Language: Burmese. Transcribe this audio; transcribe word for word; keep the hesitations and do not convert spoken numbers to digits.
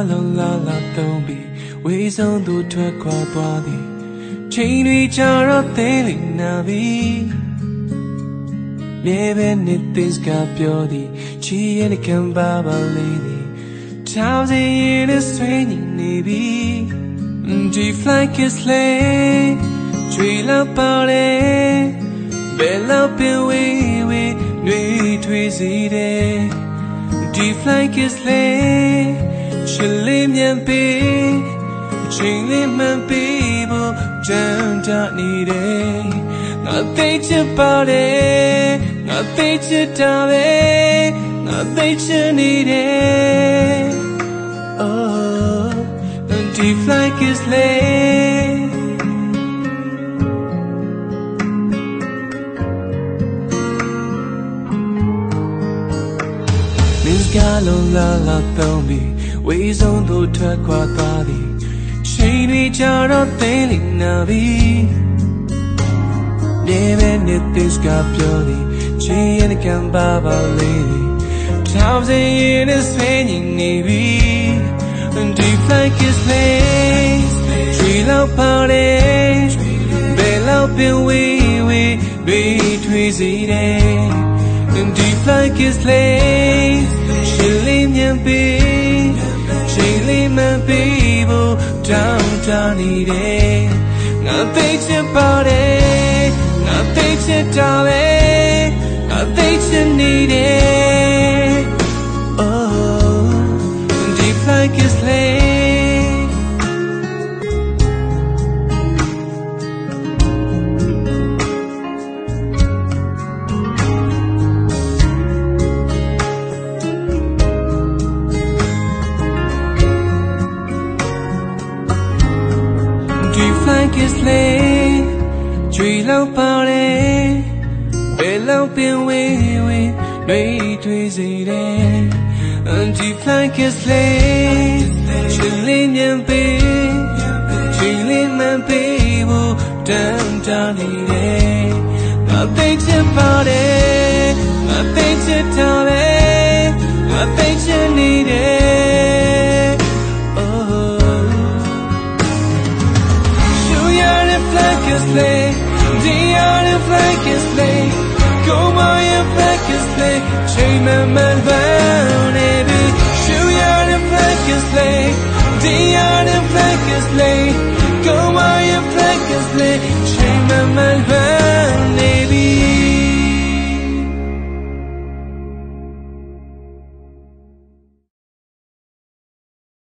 long la la don't be we some toထွက်ခွာသွားသည်ချိန်တွေကြာတော့သိလိမ့်နာပြီမြေပဲနှစ်သိစကားပြောသည်ချီရဲ့နှကမ်းပါပါလေးသည်ထောင်စီရင်နဲ့ဆွေးညီနေပြီ G-fly kiss lay ချွေလောက်ပါလေဘယ်လောက်ပင်ဝေးဝေးနှွေးထွေးစီတယ် G-fly kiss lay ချစ်လေးမြန်ပေးချိန်လေးမှန်ပေးဖို့ကြံကြနေတယ်ငါသိချစ်ပါတယ်ငါသိချစ်တာပဲငါသိချစ်နေတယ် Oh G-fly kiss lay Miss Gallo la la don't be we some toထွက်ခွာသွားသည်ချိန်တွေကြာတော့သိလိမ့်နာပြီမြေပဲနှစ်သိစကားပြောသည်ချီရဲ့နှကမ်းပါပါလေးသည်ထောင်စီရင်နဲ့ဆွေးညီနေပြီ G-fly kiss lay ချွေလောက်ပါလေဘယ်လောက်ပင်ဝေးဝေးဘေးထွေးစီတယ် G-fly kiss lay ချစ်လေးမြန်ပေးချိန်လေးမှန်ပေးဖို့တောင်းတနေတယ်ငါသိချစ်ပါတယ်ငါသိချစ်တာပဲငါသိချစ်နေတယ် Oh G-fly kiss lay G-fly kiss lay ချွေလောက်ပါလေဘယ်လောက်ပင်ဝေးဝေးနှွေးထွေးစေတယ် G-fly kiss lay ချစ်လေးမြန်ပေးချိန်လေးမှန်ပေးဖို့တမ်းတနေတယ်ငါသိချစ်ပါတယ်ငါသိချစ်တာပဲငါသိချစ်နေတယ် Kiss lay, dear flag kiss lay, go my flag kiss lay, chain man man down, baby. Show your flag kiss lay, dear flag kiss lay, go my